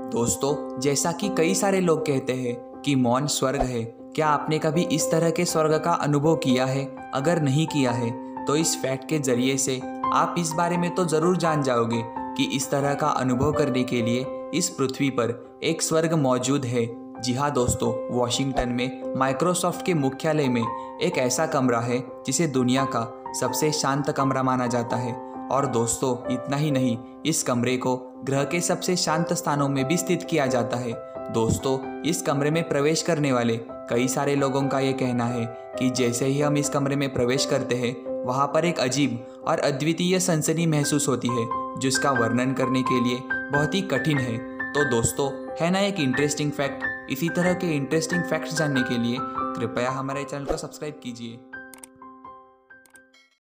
दोस्तों, जैसा कि कई सारे लोग कहते हैं कि मौन स्वर्ग है, क्या आपने कभी इस तरह के स्वर्ग का अनुभव किया है? अगर नहीं किया है तो इस फैक्ट के जरिए से आप इस बारे में तो ज़रूर जान जाओगे कि इस तरह का अनुभव करने के लिए इस पृथ्वी पर एक स्वर्ग मौजूद है। जी हाँ दोस्तों, वॉशिंगटन में माइक्रोसॉफ्ट के मुख्यालय में एक ऐसा कमरा है जिसे दुनिया का सबसे शांत कमरा माना जाता है। और दोस्तों, इतना ही नहीं, इस कमरे को ग्रह के सबसे शांत स्थानों में भी स्थित किया जाता है। दोस्तों, इस कमरे में प्रवेश करने वाले कई सारे लोगों का ये कहना है कि जैसे ही हम इस कमरे में प्रवेश करते हैं, वहाँ पर एक अजीब और अद्वितीय सनसनी महसूस होती है, जिसका वर्णन करने के लिए बहुत ही कठिन है। तो दोस्तों, है ना एक इंटरेस्टिंग फैक्ट? इसी तरह के इंटरेस्टिंग फैक्ट्स जानने के लिए कृपया हमारे चैनल को सब्सक्राइब कीजिए।